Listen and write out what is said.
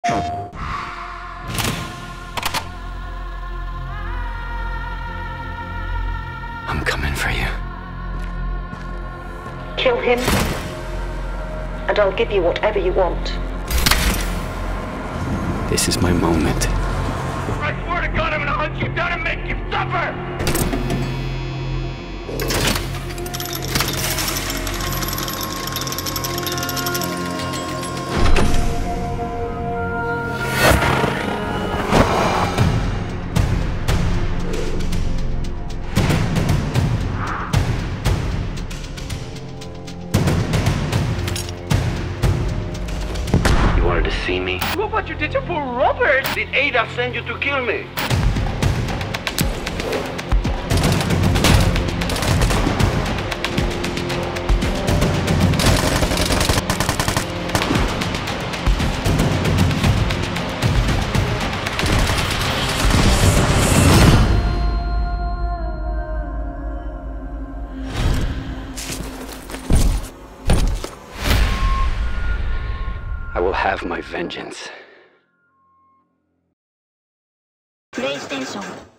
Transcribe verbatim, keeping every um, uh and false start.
I'm coming for you. Kill him, and I'll give you whatever you want. This is my moment. I swear to God, I'm gonna hunt you down and make you suffer! You wanted to see me? Look what you did to poor Robert! Did Ada send you to kill me? I will have my vengeance. PlayStation